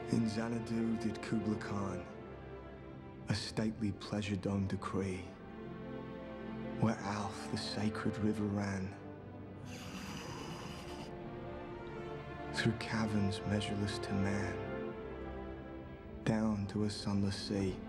In Xanadu did Kubla Khan a stately pleasure dome decree, where Alph, the sacred river, ran through caverns measureless to man, down to a sunless sea.